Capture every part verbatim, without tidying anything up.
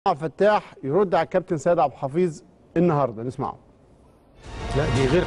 فتاح يرد على الكابتن سيد عبد الحفيظ النهارده، نسمعه. لا دي غير.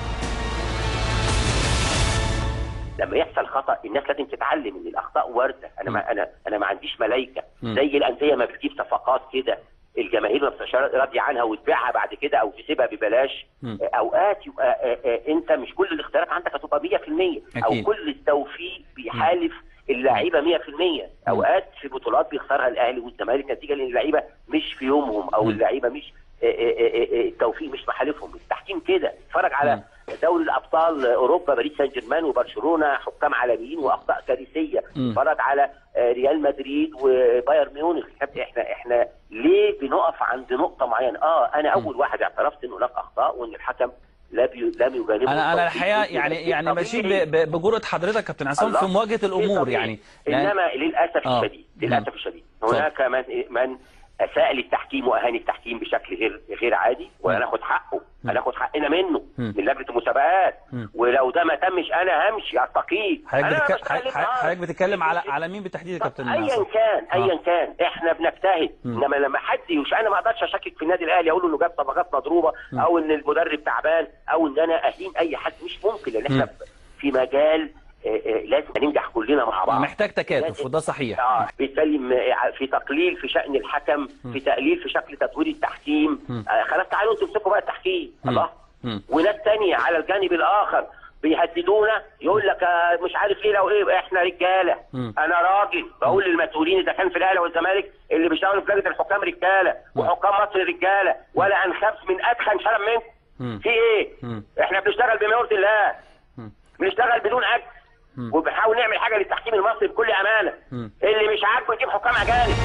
لما يحصل خطا الناس لازم تتعلم ان الاخطاء وارده. انا ما انا انا ما عنديش ملايكه زي الانديه ما بتجيب صفقات كده الجماهير ما بتبقاش راضيه عنها وتبيعها بعد كده او تسيبها ببلاش. اوقات يبقى انت مش كل الاختيارات عندك هتبقى مية في المية او كل التوفيق بيحالف اللعيبه مية في المية. اوقات في بطولات بيخسرها الاهلي والزمالك نتيجه لان اللعيبه مش في يومهم او اللعيبه مش التوفيق مش محالفهم. التحكيم كده اتفرج على دوري الابطال اوروبا باريس سان جيرمان وبرشلونه حكام عالميين واخطاء كارثيه. اتفرج على ريال مدريد وبايرن ميونخ. احنا احنا ليه بنقف عند نقطه معينه؟ اه انا اول واحد اعترفت ان هناك اخطاء وان الحكم لا بي... لم يجانبه. انا انا الحقيقه يعني يعني ماشي بجرأة حضرتك كابتن عصام في مواجهه الامور يعني. انما للاسف آه. الشديد للاسف الشديد هناك من من اساء للتحكيم واهان التحكيم بشكل غير غير عادي وهناخد حقه، هناخد حقنا منه من لجنه المسابقات. ولو ده ما تمش انا همشي استقيل. حضرتك بتتكلم على على مين بالتحديد يا كابتن؟ ايا كان ايا كان احنا بنجتهد. انما لما حد يوش انا ما اقدرش اشكك في النادي الاهلي اقول له انه جاب صفقات مضروبه او ان المدرب تعبان او ان انا اهين اي حد. مش ممكن لان احنا في مجال لازم ننجح كلنا مع بعض. محتاج تكاتف وده صحيح. اه بالتالي في تقليل في شأن الحكم، في تقليل في شكل تطوير التحكيم. آه خلاص تعالوا انتوا تمسكوا بقى التحكيم. الله. وناس ثانيه على الجانب الاخر بيهددونا يقول لك آه مش عارف ايه لو ايه احنا رجاله. انا راجل بقول للمسؤولين اذا كان في الاهلي والزمالك اللي بيشتغلوا في لجنه الحكام رجاله وحكام مصر رجاله ولا هنخاف من ادخن شرم منكم. في ايه؟ احنا بنشتغل بما يرضي الله. بنشتغل بدون اجر. وبنحاول نعمل حاجه للتحكيم المصري بكل امانه. م. اللي مش عاجبه يجيب حكام اجانب.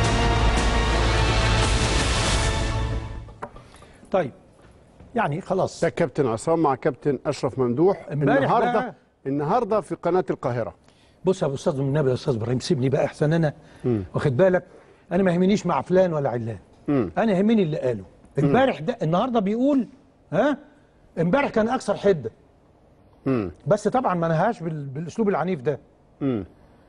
طيب يعني خلاص ده كابتن عصام مع كابتن اشرف ممدوح النهارده بقى. النهارده في قناه القاهره. بص يا استاذ النبي يا استاذ ابراهيم سيبني بقى احسن. انا م. واخد بالك انا ما يهمنيش مع فلان ولا علان. م. انا يهمني اللي قاله امبارح. ده النهارده بيقول ها امبارح كان اكثر حده. مم. بس طبعا ما نهاش بالاسلوب العنيف ده. مم.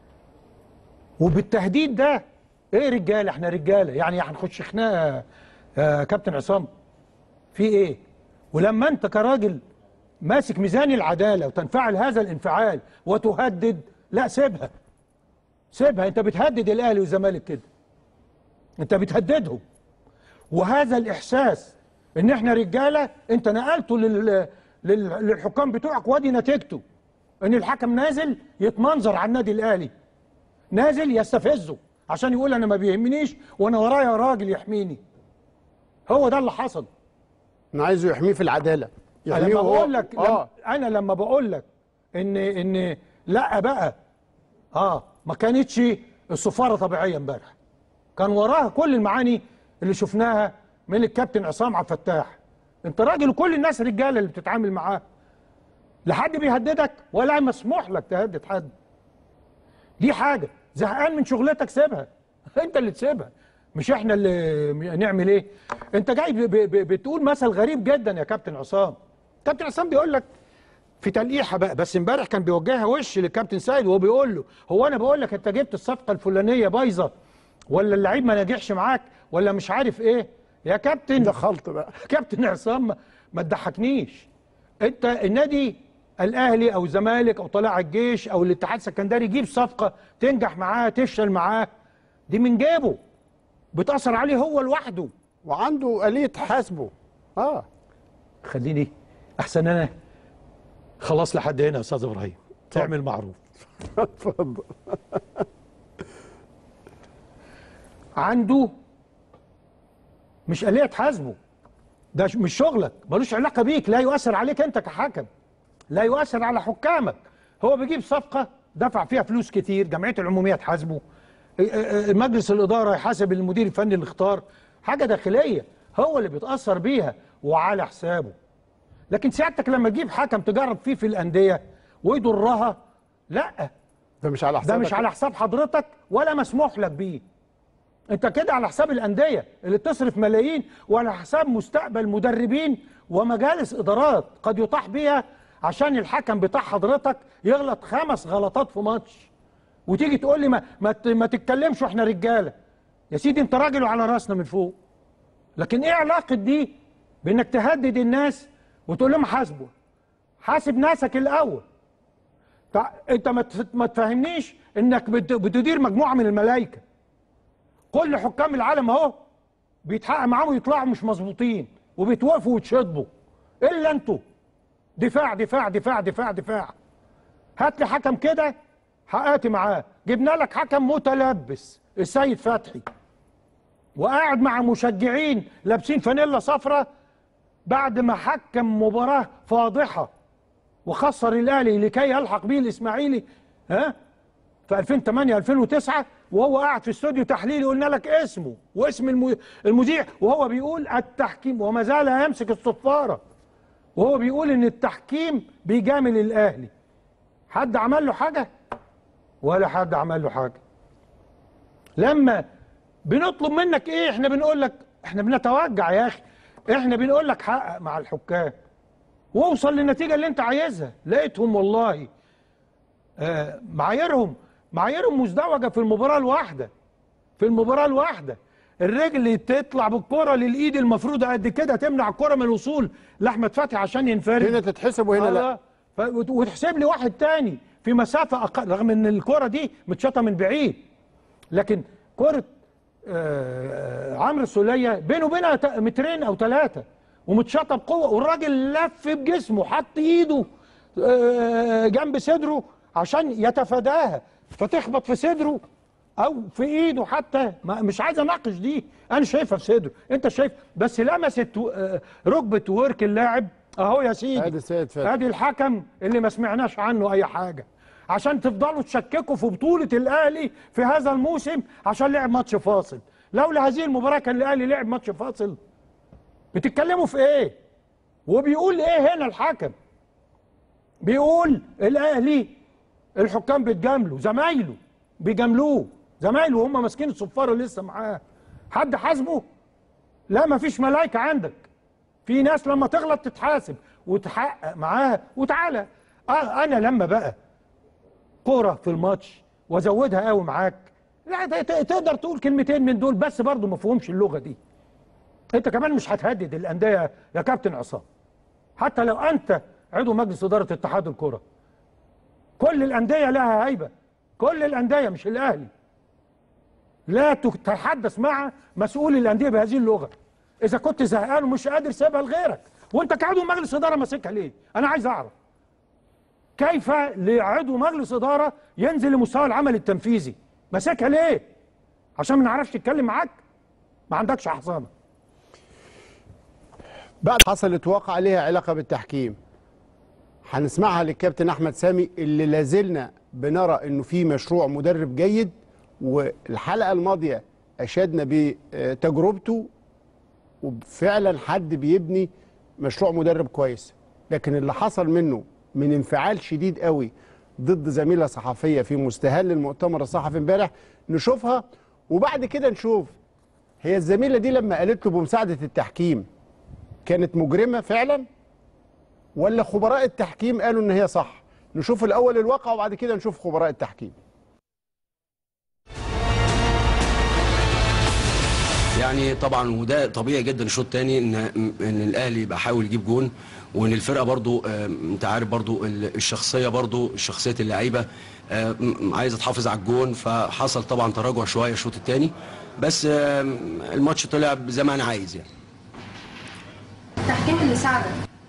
وبالتهديد ده. ايه رجاله؟ احنا رجاله يعني هنخش خناقه يا كابتن عصام في ايه؟ ولما انت كراجل ماسك ميزان العداله وتنفعل هذا الانفعال وتهدد، لا سيبها سيبها. انت بتهدد الاهلي والزمالك كده، انت بتهددهم. وهذا الاحساس ان احنا رجاله انت نقلته لل للحكام بتوعك وادي نتيجته ان الحكم نازل يتمنظر على النادي الاهلي، نازل يستفزه عشان يقول انا ما بيهمنيش وانا ورايا راجل يحميني. هو ده اللي حصل. انا عايزه يحميه في العداله. انا لما بقول لك آه. انا لما بقول لك ان ان لا بقى اه ما كانتش الصفاره طبيعيه امبارح. كان وراها كل المعاني اللي شفناها من الكابتن عصام عبد الفتاح. انت راجل وكل الناس رجاله اللي بتتعامل معاه. لا حد بيهددك ولا مسموح لك تهدد حد. دي حاجه. زهقان من شغلتك سيبها. انت اللي تسيبها مش احنا اللي نعمل ايه. انت جاي بتقول مثل غريب جدا يا كابتن عصام. كابتن عصام بيقول لك في تلقيحه بقى، بس امبارح كان بيوجهها وش للكابتن سيد وهو بيقول له هو انا بقول لك انت جبت الصفقه الفلانيه بايظه ولا اللعيب ما نجحش معاك ولا مش عارف ايه يا كابتن. ده خلط بقى. كابتن عصام ما تضحكنيش. انت النادي الاهلي او الزمالك او طلائع الجيش او الاتحاد السكندري يجيب صفقه تنجح معاه تفشل معاه، دي من جيبه بتاثر عليه هو لوحده وعنده آلية تحاسبه. اه خليني احسن انا خلاص لحد هنا يا استاذ ابراهيم. تعمل معروف. اتفضل. عنده مش آلية تحاسبه. ده مش شغلك، ملوش علاقه بيك، لا يؤثر عليك انت كحكم، لا يؤثر على حكامك. هو بيجيب صفقه دفع فيها فلوس كتير، جمعيه العموميه تحاسبه، مجلس الاداره يحاسب المدير الفني اللي اختار، حاجه داخليه هو اللي بيتاثر بيها وعلى حسابه. لكن سيادتك لما تجيب حكم تجرب فيه في الانديه ويضرها، لا ده مش على حسابك، ده مش على حساب حضرتك ولا مسموح لك بيه. انت كده على حساب الانديه اللي بتصرف ملايين وعلى حساب مستقبل مدربين ومجالس ادارات قد يطاح بيها عشان الحكم بتاع حضرتك يغلط خمس غلطات في ماتش وتيجي تقول لي ما ما, ما تتكلمش واحنا رجاله. يا سيدي انت راجل وعلى راسنا من فوق، لكن ايه علاقه دي بانك تهدد الناس وتقول لهم حاسبوا؟ حاسب ناسك الاول. انت ما تفهمنيش انك بتدير مجموعه من الملائكه. كل حكام العالم اهو بيتحقق معاهم ويطلعوا مش مظبوطين وبيتوقفوا ويتشطبوا، الا انتوا دفاع دفاع دفاع دفاع دفاع. هات لي حكم كده حققت معاه. جبنا لك حكم متلبس السيد فتحي وقاعد مع مشجعين لابسين فانيلا صفراء بعد ما حكم مباراه فاضحه وخسر الاهلي لكي يلحق به الاسماعيلي ها في ألفين وثمانية ألفين وتسعة، وهو قاعد في استوديو تحليلي قلنا لك اسمه واسم المذيع وهو بيقول التحكيم، وما زال يمسك الصفاره وهو بيقول ان التحكيم بيجامل الاهلي. حد عمل له حاجه؟ ولا حد عمل له حاجه. لما بنطلب منك ايه؟ احنا بنقول لك احنا بنتوجع يا اخي، احنا بنقول لك حقق مع الحكام واوصل للنتيجه اللي انت عايزها. لقيتهم والله آه معاييرهم معاييرهم مزدوجه في المباراه الواحده. في المباراه الواحده الرجل اللي تطلع بالكره للايد المفروضه قد كده تمنع الكره من الوصول لاحمد فتحي عشان ينفرد، هنا تتحسب وهنا لا، وتحسب لي واحد تاني في مسافه اقل رغم ان الكره دي متشاطه من بعيد. لكن كره آه عمرو السوليه بينه وبينها مترين او ثلاثه ومتشاطه بقوه، والراجل لف بجسمه حط ايده آه جنب صدره عشان يتفاداها فتخبط في صدره او في ايده حتى. مش عايز اناقش دي، انا شايفها في صدره، انت شايف بس لمست آه ركبه ورك اللاعب اهو يا سيدي. ادي السيد فتحي، ادي الحكم اللي ما سمعناش عنه اي حاجه عشان تفضلوا تشككوا في بطوله الاهلي في هذا الموسم عشان لعب ماتش فاصل. لولا هذه المباراه كان الاهلي لعب ماتش فاصل. بتتكلموا في ايه؟ وبيقول ايه هنا الحكم؟ بيقول الاهلي الحكام بيتجاملوا، زمايله بيجاملوه، زمايله وهم ماسكين الصفاره لسه معاه. حد حاسبه؟ لا، مفيش ملايكه عندك. في ناس لما تغلط تتحاسب وتحقق معاها. وتعالى آه انا لما بقى كوره في الماتش وازودها قوي معاك، لا تقدر تقول كلمتين من دول بس برضه ما فيهمش اللغه دي. انت كمان مش هتهدد الانديه يا كابتن عصام، حتى لو انت عضو مجلس اداره اتحاد الكره. كل الانديه لها هيبه، كل الانديه مش الاهلي. لا تتحدث مع مسؤول الانديه بهذه اللغه. اذا كنت زهقان ومش قادر سيبها لغيرك، وانت كعضو مجلس اداره ماسكها ليه؟ انا عايز اعرف كيف لعضو مجلس اداره ينزل لمستوى العمل التنفيذي؟ ماسكها ليه؟ عشان ما نعرفش نتكلم معاك؟ ما عندكش حصانه. بعد حصلت واقع ليها علاقه بالتحكيم، هنسمعها للكابتن احمد سامي اللي لازلنا بنرى انه في مشروع مدرب جيد، والحلقه الماضيه اشدنا بتجربته وفعلا حد بيبني مشروع مدرب كويس. لكن اللي حصل منه من انفعال شديد قوي ضد زميله صحفيه في مستهل المؤتمر الصحفي امبارح نشوفها، وبعد كده نشوف هي الزميله دي لما قالت له بمساعده التحكيم كانت مجرمه فعلا ولا خبراء التحكيم قالوا ان هي صح. نشوف الاول الواقع وبعد كده نشوف خبراء التحكيم. يعني طبعا وده طبيعي جدا الشوط الثاني ان ان الاهلي يبقى حاول يجيب جون، وان الفرقه برضو انت عارف برضو الشخصيه برضو شخصيه اللعيبه عايزه تحافظ على الجون، فحصل طبعا تراجع شويه الشوط الثاني، بس الماتش طلع زي ما انا عايز. يعني التحكيم اللي ساعدك؟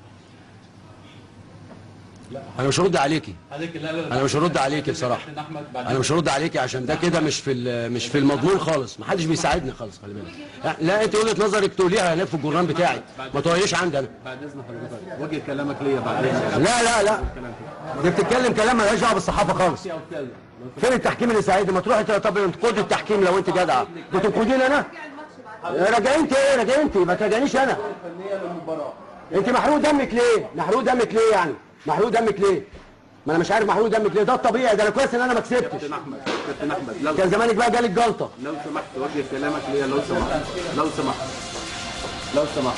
انا مش هرد عليكي، انا مش هرد عليكي بصراحه، انا مش هرد عليكي عشان ده كده مش في مش في المضمون خالص، ما حدش بيساعدني خالص. خلي بالك، لا انت وجهه نظرك تقوليها هناك في الجورنال بتاعي، ما تقوليش عندي انا. بعد اذن حضرتك وجه كلامك ليا بعد اذنك. لا لا لا دي بتتكلم كلام مالهاش دعوه بالصحافه خالص. فين التحكيم اللي يساعدني؟ ما تروحي طب انتقدي التحكيم لو انت جدعه، بتنقديني انا؟ راجعي انت ايه؟ راجعي انت، ما تراجعنيش انا. انت محروق دمك ليه؟ محروق دمك ليه يعني؟ محروق دمك ليه؟ ما انا مش عارف محروق دمك ليه، ده الطبيعي، ده انا كويس ان انا ما كسبتش. كابتن احمد كابتن احمد لو كان زمانك بقى جالك جلطه. لو سمحت وجه كلامك ليا لو سمحت لو سمحت لو سمحت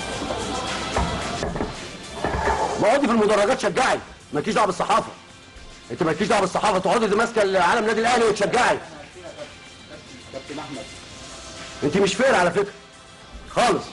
اقعدي في المدرجات شجعي، مالكيش دعوه بالصحافه. انت مالكيش دعوه بالصحافه، تقعدي ماسكه علم نادي الاهلي وتشجعي. كابتن احمد انت مش فير على فكره خالص.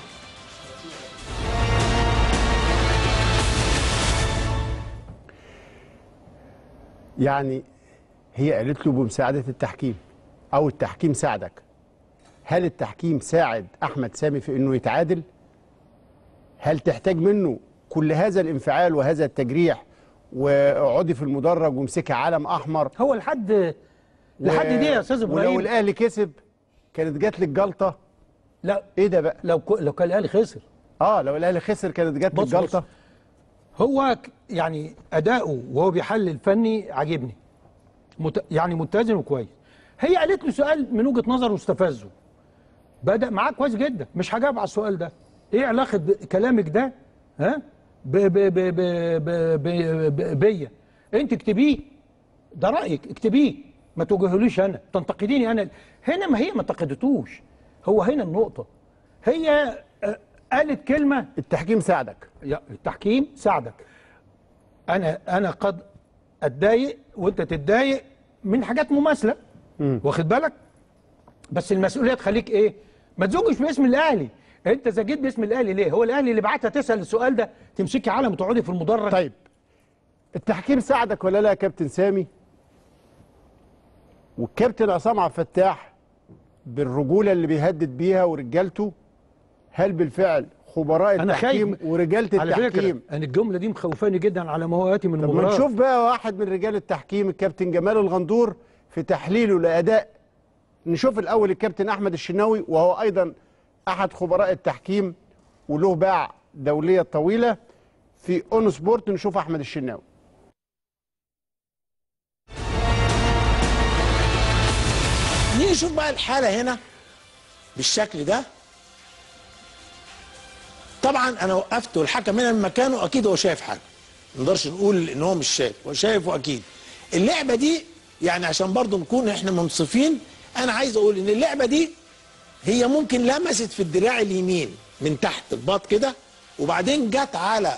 يعني هي قالت له بمساعدة التحكيم أو التحكيم ساعدك. هل التحكيم ساعد أحمد سامي في أنه يتعادل؟ هل تحتاج منه كل هذا الانفعال وهذا التجريح واقعدي في المدرج وامسكي علم أحمر؟ هو لحد لحد دي يا أستاذ إبراهيم، ولو الأهلي كسب كانت جات لك جلطة. لا إيه ده بقى؟ لو ك... لو كان الأهلي خسر، آه لو الأهلي خسر كانت جات لك جلطة. هو يعني أداؤه وهو بيحلل فني عاجبني، مت... يعني متزن وكويس. هي قالت له سؤال من وجهة نظره واستفزه، بدأ معاه كويس جدا، مش هجاوب على السؤال ده. ايه علاقة كلامك ده ها ب ب ب ب ب ب بيا؟ انت اكتبيه، ده رأيك اكتبيه، ما توجهوليش انا، تنتقديني انا. هنا ما هي ما انتقدتوش، هو هنا النقطة. هي قالت كلمة التحكيم ساعدك. التحكيم ساعدك. انا انا قد اتضايق وانت تتضايق من حاجات مماثله، واخد بالك؟ بس المسؤوليه تخليك ايه؟ ما تزوجش باسم الاهلي. انت زجيت باسم الاهلي ليه؟ هو الاهلي اللي بعتها تسال السؤال ده تمسكي علم وتقعدي في المدرج؟ طيب التحكيم ساعدك ولا لا يا كابتن سامي؟ والكابتن عصام عبد الفتاح بالرجوله اللي بيهدد بيها ورجالته، هل بالفعل خبراء التحكيم ورجاله التحكيم؟ انا الجمله دي مخوفاني جدا على ما هو ياتي من المباراه. طب نشوف بقى واحد من رجال التحكيم الكابتن جمال الغندور في تحليله لاداء. نشوف الاول الكابتن احمد الشناوي وهو ايضا احد خبراء التحكيم وله باع دوليه طويله في اون سبورت. نشوف احمد الشناوي. نيجي نشوف بقى الحاله هنا بالشكل ده. طبعا انا وقفت والحكم هنا من مكانه، اكيد هو شايف حاجه، ما نقدرش نقول ان هو مش شايف، هو شايف واكيد. اللعبه دي يعني عشان برضو نكون احنا منصفين، انا عايز اقول ان اللعبه دي هي ممكن لمست في الدراع اليمين من تحت الباط كده، وبعدين جت على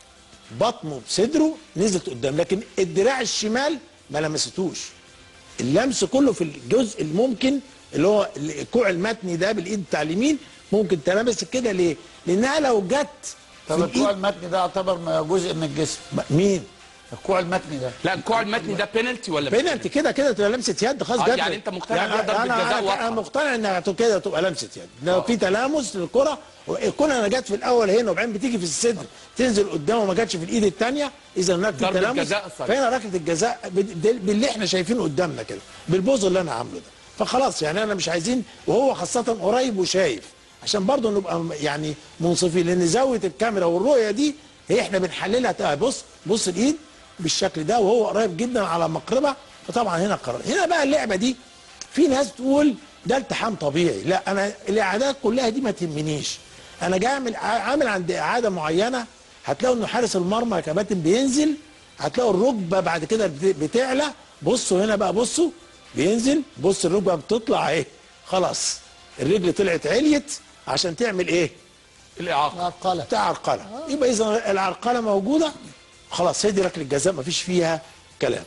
بطنه بصدره نزلت قدام، لكن الدراع الشمال ما لمستوش. اللمس كله في الجزء الممكن اللي هو الكوع المتني ده بالايد بتاع اليمين، ممكن تلمس كده. ليه؟ لانها لو جت طب الكوع المتني ده يعتبر جزء من الجسم. مين؟ الكوع المتني ده. لا الكوع المتني ده بينالتي ولا بينالتي؟ كده كده تبقى لمسه يد خلاص. آه يعني انت مقتنع يعني انها ضربه جزاء واضحه؟ انا مقتنع انها كده تبقى لمسه يد. لو في تلامس للكره، الكره انا جت في الاول هنا وبعدين بتيجي في الصدر تنزل قدام وما جاتش في الايد الثانيه، اذا هناك في تلامس، فهنا ركله الجزاء باللي احنا شايفينه قدامنا كده، بالبوز اللي انا عامله ده. فخلاص يعني انا مش عايزين، وهو خاصه قريب وشايف، عشان برضه نبقى يعني منصفين، لان زاويه الكاميرا والرؤيه دي هي احنا بنحللها. بص بص الايد بالشكل ده وهو قريب جدا على مقربه، فطبعا هنا قرار. هنا بقى اللعبه دي في ناس تقول ده التحام طبيعي، لا انا الاعادات كلها دي ما تهمنيش. انا جاي اعمل عامل عند اعاده معينه، هتلاقوا ان حارس المرمى يا كباتن بينزل، هتلاقوا الركبه بعد كده بتعلى. بصوا هنا بقى، بصوا بينزل، بص الركبه بتطلع اهي، خلاص الرجل طلعت عليت عشان تعمل ايه؟ الاعاقه، العرقله، تعرقله. يبقى اذا العرقله موجوده خلاص، هي دي ركله الجزاء، مفيش فيها كلام.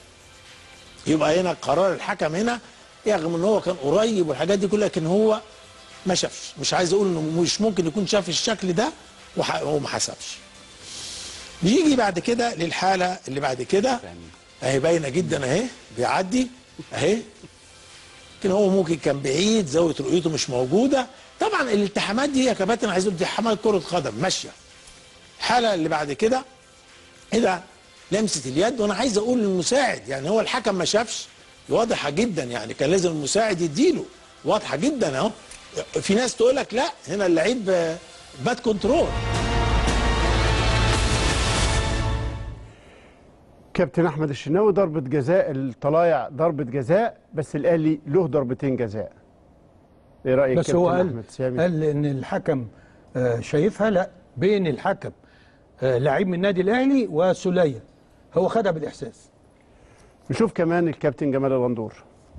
يبقى هنا قرار الحكم هنا، رغم ان هو كان قريب والحاجات دي كلها، لكن هو ما شافش. مش عايز اقول انه مش ممكن يكون شاف الشكل ده وما حسبش. بيجي بعد كده للحاله اللي بعد كده اهي، باينه جدا اهي، بيعدي اهي، لكن هو ممكن كان بعيد، زاويه رؤيته مش موجوده. طبعا الالتحامات دي يا كباتن عايز اقول التحامات كره قدم ماشيه. الحاله اللي بعد كده ايه ده؟ لمسه اليد. وانا عايز اقول للمساعد، يعني هو الحكم ما شافش، واضحه جدا، يعني كان لازم المساعد يديله، واضحه جدا اهو. في ناس تقول لك لا هنا اللعيب باد كنترول. كابتن احمد الشناوي ضربه جزاء الطلايع، ضربه جزاء، بس الاهلي له ضربتين جزاء. ايه رايك بس هو قال قال ان الحكم شايفها لا بين الحكم لعيب من النادي الاهلي وسوليه، هو خدها بالاحساس. نشوف كمان الكابتن جمال الغندور.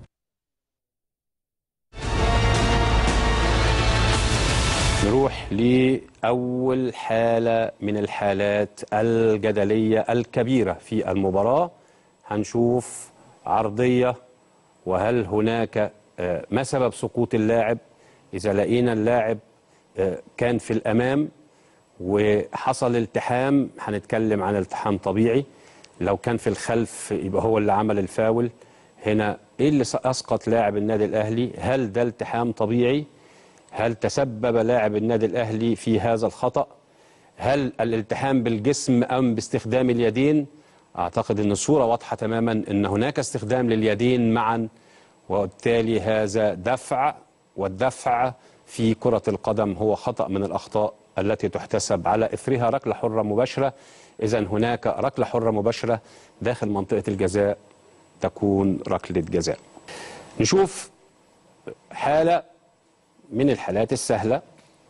نروح لأول حالة من الحالات الجدلية الكبيرة في المباراة. هنشوف عرضية، وهل هناك ما سبب سقوط اللاعب؟ إذا لقينا اللاعب كان في الأمام وحصل التحام، هنتكلم عن التحام طبيعي. لو كان في الخلف يبقى هو اللي عمل الفاول. هنا ايه اللي اسقط لاعب النادي الاهلي؟ هل ده التحام طبيعي؟ هل تسبب لاعب النادي الاهلي في هذا الخطأ؟ هل الالتحام بالجسم ام باستخدام اليدين؟ اعتقد ان الصورة واضحة تماما ان هناك استخدام لليدين معا، وبالتالي هذا دفع، والدفع في كرة القدم هو خطأ من الاخطاء التي تحتسب على اثرها ركلة حرة مباشرة. اذا هناك ركلة حرة مباشرة داخل منطقة الجزاء تكون ركلة جزاء. نشوف حالة من الحالات السهلة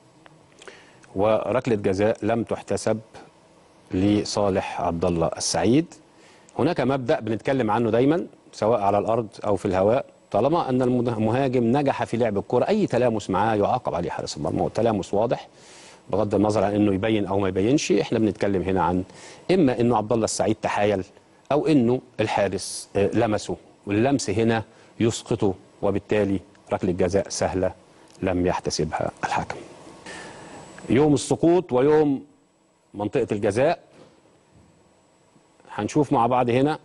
وركلة جزاء لم تحتسب لصالح عبد الله السعيد. هناك مبدأ بنتكلم عنه دايما سواء على الأرض أو في الهواء، طالما أن المهاجم نجح في لعب الكرة أي تلامس معاه يعاقب عليه حارس المرمى، والتلامس واضح بغض النظر عن انه يبين او ما يبينش. احنا بنتكلم هنا عن اما انه عبد الله السعيد تحايل او انه الحارس لمسه، واللمس هنا يسقطه، وبالتالي ركله جزاء سهله لم يحتسبها الحكم. يوم السقوط ويوم منطقه الجزاء هنشوف مع بعض هنا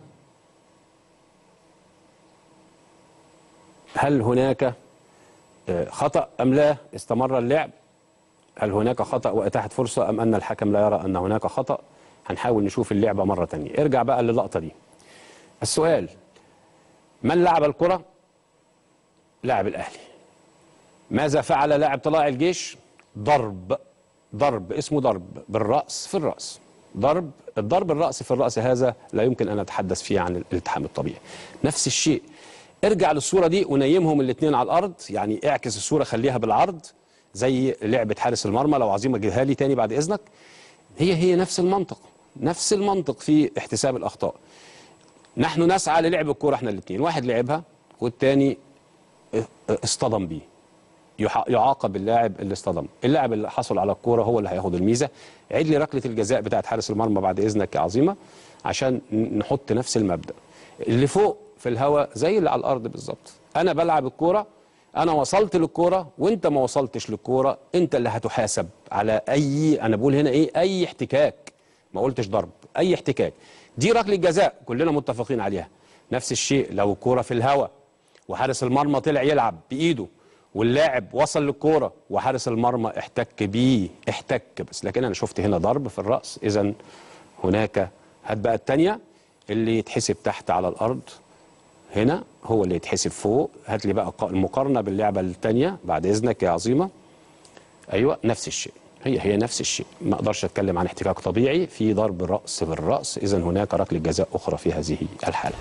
هل هناك خطأ ام لا استمر اللعب؟ هل هناك خطأ واتاحت فرصة ام ان الحكم لا يرى ان هناك خطأ؟ هنحاول نشوف اللعبة مرة تانية. ارجع بقى للقطة دي. السؤال: من لعب الكرة؟ لاعب الاهلي. ماذا فعل لاعب طلائع الجيش؟ ضرب ضرب اسمه ضرب بالرأس في الرأس. ضرب الضرب الرأس في الرأس هذا لا يمكن ان نتحدث فيه عن الالتحام الطبيعي. نفس الشيء، ارجع للصورة دي ونيمهم الاثنين على الارض، يعني اعكس الصورة خليها بالعرض زي لعبة حارس المرمى. لو عظيمة جيبها لي تاني بعد اذنك. هي هي نفس المنطق، نفس المنطق في احتساب الاخطاء. نحن نسعى للعب الكرة احنا الاثنين، واحد لعبها والتاني اصطدم بيه، يعاقب اللاعب اللي اصطدم. اللاعب اللي حصل على الكرة هو اللي هياخد الميزة. عيد لي ركلة الجزاء بتاعت حارس المرمى بعد اذنك يا عظيمة، عشان نحط نفس المبدأ. اللي فوق في الهواء زي اللي على الارض بالظبط. انا بلعب الكرة، انا وصلت للكرة وانت ما وصلتش للكرة، انت اللي هتحاسب على اي، انا بقول هنا ايه، اي احتكاك، ما قلتش ضرب، اي احتكاك. دي ركله جزاء كلنا متفقين عليها. نفس الشيء لو الكرة في الهواء وحارس المرمى طلع يلعب بايده واللاعب وصل للكرة وحارس المرمى احتك بيه، احتك بس، لكن انا شفت هنا ضرب في الراس. اذا هناك، هات بقى الثانيه اللي يتحسب تحت على الارض، هنا هو اللي يتحسب فوق. هات لي بقى المقارنه باللعبه الثانيه بعد اذنك يا عظيمه. ايوه نفس الشيء، هي هي نفس الشيء. ما اقدرش اتكلم عن احتكاك طبيعي في ضرب راس بالراس. اذا هناك ركله جزاء اخرى في هذه الحاله.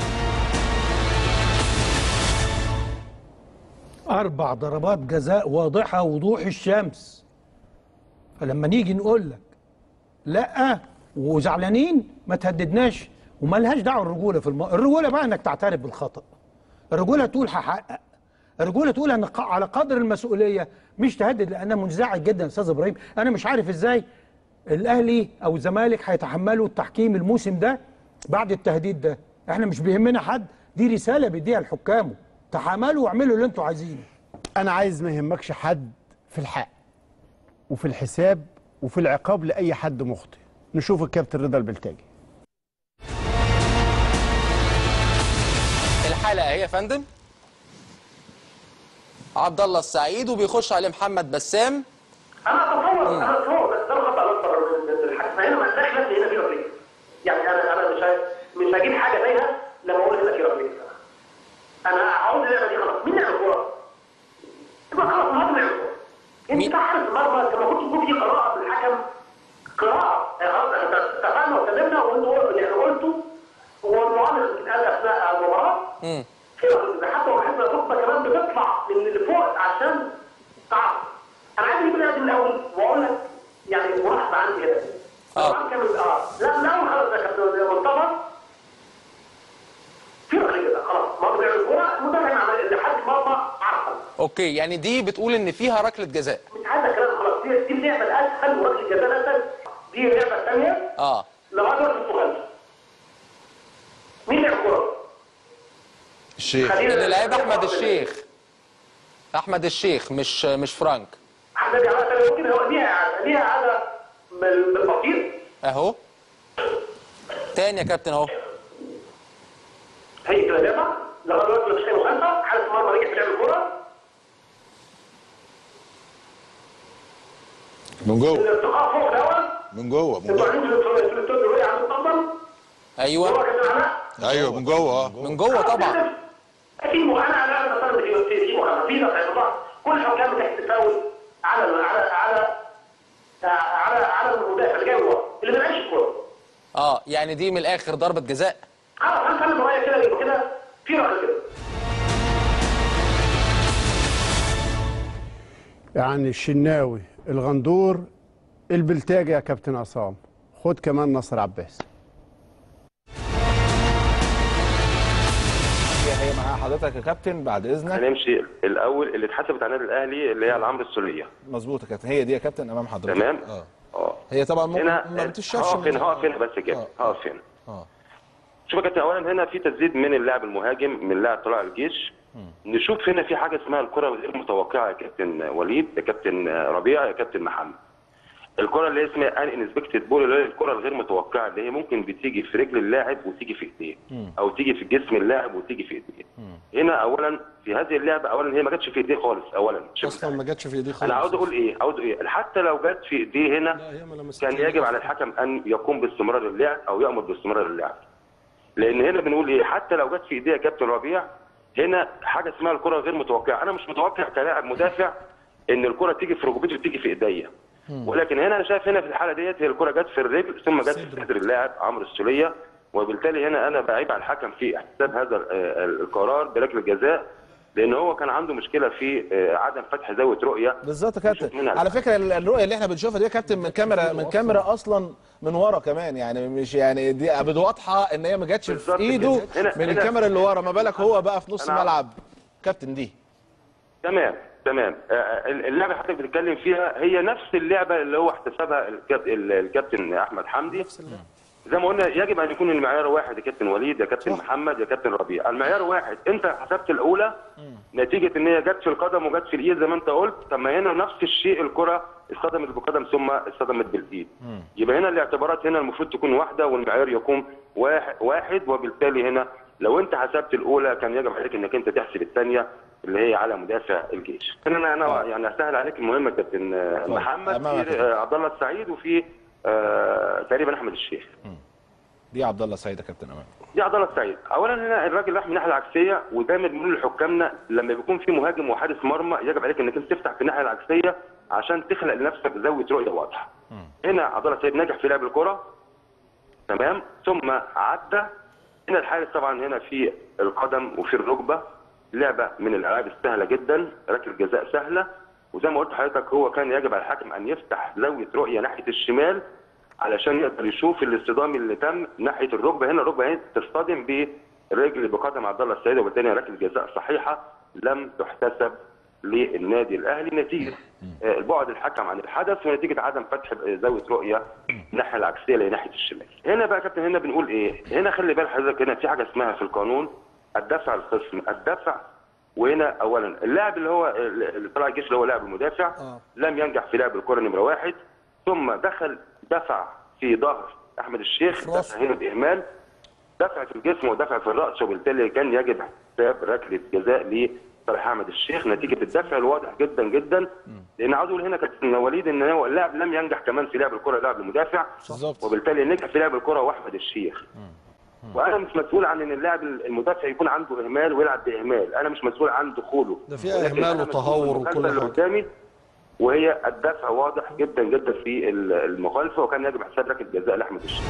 اربع ضربات جزاء واضحه وضوح الشمس. فلما نيجي نقول لك لا وزعلانين ما تهددناش، وما لهاش دعوه الرجوله في الم... الرجوله بقى انك تعترف بالخطا. الرجوله تقول هحقق. الرجوله تقول ان على قدر المسؤوليه، مش تهدد. لان منزعج جدا يا استاذ ابراهيم. انا مش عارف ازاي الاهلي او الزمالك هيتحملوا التحكيم الموسم ده بعد التهديد ده. احنا مش بيهمنا حد، دي رساله بيديها لحكامه، تحملوا واعملوا اللي انتوا عايزينه. انا عايز ما يهمكش حد في الحق وفي الحساب وفي العقاب لاي حد مخطئ. نشوف الكابتن رضا البلتاجي. الحلقه اهي يا فندم. عبد الله السعيد وبيخش عليه محمد بسام. انا اتصور انا اتصور بس ده الخطا الاكبر من الحكم. هنا ما عندناش ناس هنا في ركنيه. يعني انا انا مش مش هجيب حاجه زيها لما اقول هنا في ركنيه. انا هقعد اللعبه دي خلاص. مين لعب الكوره؟ يبقى خلاص ما لعب الكوره. انت حارس المرمى، انت المفروض تكون في قراءه من الحكم. قراءه خلاص احنا اتفقنا واتكلمنا وانتوا اللي قلتوا والمعامله اللي بتتقال اثناء المباراه. امم حتى لو بحب الركبه كمان بتطلع من اللي فوق عشان تعرف. انا عايز اجيب الادله الاول واقول لك يعني ملاحظه عندي هنا. اه كمل. اه لا لا خلاص يا كابتن مصطفى في ركله خلاص. ما بيعمل الكوره المدافع عمل لحد مرمى عرفه. اوكي، يعني دي بتقول ان فيها ركله جزاء. مش عايزه كلام خلاص. دي دي اللعبه الاسهل وركله الجزاء الاسهل. دي اللعبه الثانيه اه لغايه وقت السخان. مين لعب الكوره؟ الشيخ اللي لعب احمد الشيخ. احمد الشيخ مش مش فرانك. احمد كان ممكن هو ليها اعاده ليها اعاده بالبسيط اهو تاني يا كابتن اهو هي كده لعبه لغايه دلوقتي مفيش اي مخالفه. حارس مرمى رجع في لعب الكوره من جوه الارتقاء فوق الاول من جوه من انتوا جوه عارفين في الاستوديو اللي عنده اتفضل ايوه هو كابتن علاء ايوه من جوه اه من جوه طبعا. اكيد انا انا مثلا في في مخالفه في دفع كل الحكام بتحت تفاول على على على على على المدافع اللي جاي ورا اللي ما لعبش الكوره. اه يعني دي من الاخر ضربه جزاء. اه هنخلي المرايه كده يبقى كده في ركله كده. يعني الشناوي الغندور البلتاجي يا كابتن عصام، خد كمان نصر عباس. هي مع حضرتك يا كابتن بعد اذنك. هنمشي الاول اللي اتحسبت على النادي الاهلي اللي هي على عمرو السوليه. مظبوط يا كابتن، هي دي يا كابتن امام حضرتك. تمام اه اه هي طبعا ممكن هنا ما بتشافش. هقف هنا هقف هنا بس كده هقف هنا. اه شوف يا كابتن، اولا هنا في تسديد من اللاعب المهاجم من لاعب طلائع الجيش. نشوف هنا في حاجه اسمها الكره الغير متوقعه يا كابتن وليد، يا كابتن ربيع، يا كابتن محمد. الكره اللي اسمها ان انسبكتد بول، اللي هي الكره الغير متوقعه اللي هي ممكن بتيجي في رجل اللاعب وتيجي في ايديه، او تيجي في جسم اللاعب وتيجي في ايديه. هنا اولا في هذه اللعبه اولا هي ما جاتش في ايديه خالص. اولا اصلا ما جاتش في ايديه خالص. انا عاوز اقول ايه؟ عاوز ايه؟ حتى لو جت في ايديه هنا كان يجب على الحكم ان يقوم باستمرار اللعب او يامر باستمرار اللعب. لان هنا بنقول ايه؟ حتى لو جت في ايديه يا كابتن ربيع هنا حاجه اسمها الكره غير متوقعه. انا مش متوقع كلاعب مدافع ان الكره تيجي في ركبتي وتيجي في ايديا، ولكن هنا انا شايف هنا في الحاله ديت هي الكره جت في الرجل ثم جت في صدر اللاعب عمرو السوليه، وبالتالي هنا انا بعيب على الحكم في احتساب هذا القرار بركله جزاء، لان هو كان عنده مشكله في عدم فتح زاويه رؤيه. بالظبط يا كابتن. على فكره الرؤيه اللي احنا بنشوفها دي يا كابتن من كاميرا من كاميرا اصلا من ورا كمان، يعني مش يعني دي واضحه ان هي ما جاتش في ايده من الكاميرا اللي ورا، ما بالك هو بقى في نص الملعب كابتن دي. تمام تمام. اللعبه اللي حضرتك بتتكلم فيها هي نفس اللعبه اللي هو احتسبها الكابتن احمد حمدي. زي ما قلنا يجب ان يكون المعيار واحد يا كابتن وليد، يا كابتن محمد، يا كابتن ربيع. المعيار واحد. انت حسبت الاولى نتيجه ان هي جت في القدم وجت في الايد زي ما انت قلت، طب ما هنا نفس الشيء الكره اصطدمت بالقدم ثم اصطدمت بالايد. يبقى هنا الاعتبارات هنا المفروض تكون واحده والمعيار يكون واحد, واحد وبالتالي هنا لو انت حسبت الاولى كان يجب عليك انك انت تحسب الثانيه اللي هي على مدافع الجيش. انا انا يعني اسهل عليك المهمه كابتن محمد، في عبد الله السعيد وفي آه تقريبا احمد الشيخ. دي عبد الله السعيد يا كابتن امام. دي عبد الله السعيد. اولا هنا الراجل راح من الناحيه العكسيه، ودايما بنقول لحكامنا لما بيكون في مهاجم وحارس مرمى يجب عليك انك انت تفتح في الناحيه العكسيه عشان تخلق لنفسك زاويه رؤيه واضحه. هنا عبد الله السعيد نجح في لعب الكره تمام، ثم عدى. هنا الحارس طبعا هنا في القدم وفي الركبه، لعبه من الالعاب السهله جدا، ركله جزاء سهله، وزي ما قلت لحضرتك هو كان يجب على الحكم ان يفتح زاويه رؤيه ناحيه الشمال علشان يقدر يشوف الاصطدام اللي تم ناحيه الركبه. هنا الركبه هنا تصطدم برجل بقدم عبد الله السعيد، وبالتالي ركله جزاء صحيحه لم تحتسب للنادي الاهلي نتيجه البعد الحكم عن الحدث ونتيجه عدم فتح زاويه رؤيه الناحيه العكسيه لناحيه الشمال. هنا بقى يا كابتن هنا بنقول ايه؟ هنا خلي بال حضرتك هنا في حاجه اسمها في القانون الدفع الخصم، الدفع. وهنا اولا اللاعب اللي هو اللي طلع الجيش اللي هو لاعب المدافع آه. لم ينجح في لعب الكره نمره واحد، ثم دخل دفع في ظهر احمد الشيخ، دفع هنا باهمال، دفع في الجسم ودفع في الراس، وبالتالي كان يجب احتساب ركله جزاء لصالح احمد الشيخ نتيجه الدفع الواضح جدا جدا. لان عاوز اقول هنا كابتن وليد ان هو اللاعب لم ينجح كمان في لعب الكره لاعب المدافع، وبالتالي نجح في لعب الكره واحمد الشيخ. وانا مش مسؤول عن ان اللاعب المدافع يكون عنده اهمال ويلعب باهمال، انا مش مسؤول عن دخوله، ده فيها اهمال وتهور وكل حاجه قدامي، وهي الدفع واضح جدا جدا في المخالفه، وكان يجب احتساب ركله جزاء لاحمد الشيخ.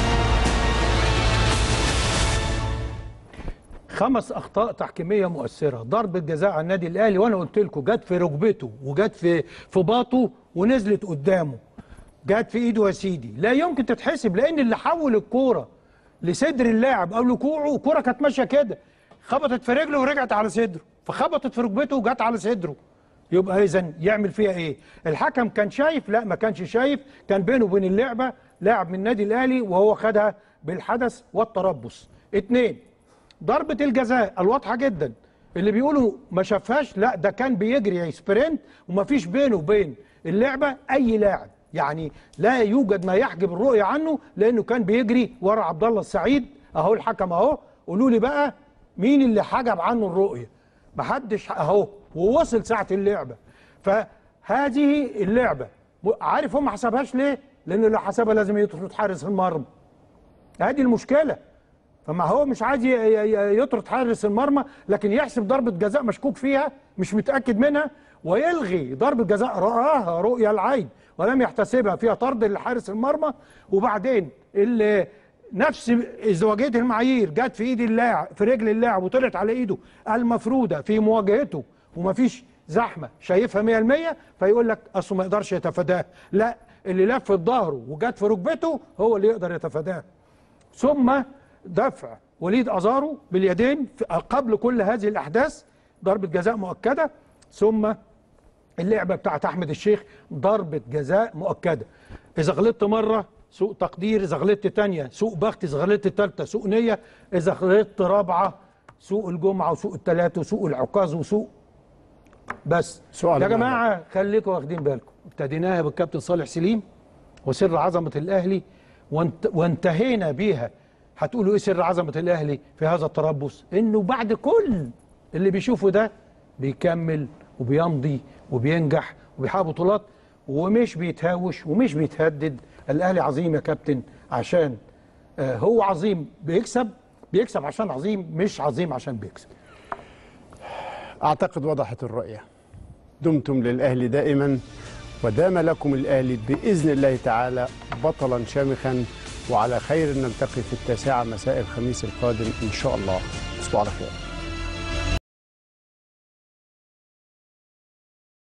خمس اخطاء تحكيميه مؤثره، ضربه جزاء على النادي الاهلي وانا قلت لكم جت في ركبته وجت في في باطه ونزلت قدامه، جت في ايده يا سيدي، لا يمكن تتحسب لان اللي حول الكوره لصدر اللاعب او لكوعه، الكوره كانت ماشيه كده، خبطت في رجله ورجعت على صدره، فخبطت في ركبته وجت على صدره. يبقى اذا يعمل فيها ايه؟ الحكم كان شايف؟ لا ما كانش شايف، كان بينه وبين اللعبه لاعب من النادي الاهلي وهو خدها بالحدث والتربص. اتنين، ضربه الجزاء الواضحه جدا اللي بيقولوا ما شافهاش، لا ده كان بيجري سبرنت وما فيش بينه وبين اللعبه اي لاعب، يعني لا يوجد ما يحجب الرؤيه عنه، لانه كان بيجري ورا عبد الله السعيد اهو الحكم اهو. قولوا لي بقى مين اللي حجب عنه الرؤيه؟ محدش اهو، ووصل ساعه اللعبه. فهذه اللعبه عارف هم ما حسبهاش ليه؟ لانه لو حسبها لازم يطرد حارس المرمى. هذه المشكله. فما هو مش عايز يطرد حارس المرمى، لكن يحسب ضربه جزاء مشكوك فيها مش متاكد منها، ويلغي ضربه جزاء راها رؤيه العين ولم يحتسبها فيها طرد لحارس المرمى. وبعدين اللي نفس ازدواجيه المعايير جت في ايد اللاعب في رجل اللاعب وطلعت على ايده المفروده في مواجهته ومفيش زحمه شايفها مية بالمية، فيقول لك اصله ما يقدرش يتفاداها. لا، اللي لف في ظهره وجت في ركبته هو اللي يقدر يتفاداها. ثم دفع وليد ازارو باليدين قبل كل هذه الاحداث ضربه جزاء مؤكده. ثم اللعبه بتاعت احمد الشيخ ضربه جزاء مؤكده. اذا غلطت مره سوء تقدير، اذا غلطت ثانيه سوء بخت، اذا غلطت ثالثه سوء نيه، اذا غلطت رابعه سوء الجمعه وسوء الثلاث وسوء العكاظ وسوء. بس يا جماعه خليكم واخدين بالكم، ابتديناها بالكابتن صالح سليم وسر عظمه الاهلي وانت وانتهينا بيها. هتقولوا ايه سر عظمه الاهلي في هذا التربص؟ انه بعد كل اللي بيشوفه ده بيكمل وبيمضي وبينجح وبيحقق بطولات ومش بيتهاوش ومش بيتهدد. الاهلي عظيم يا كابتن، عشان آه هو عظيم بيكسب، بيكسب عشان عظيم، مش عظيم عشان بيكسب. اعتقد وضحت الرؤيه. دمتم للاهلي دائما، ودام لكم الاهلي باذن الله تعالى بطلا شامخا، وعلى خير نلتقي في التاسعه مساء الخميس القادم ان شاء الله. تصبحوا على خير.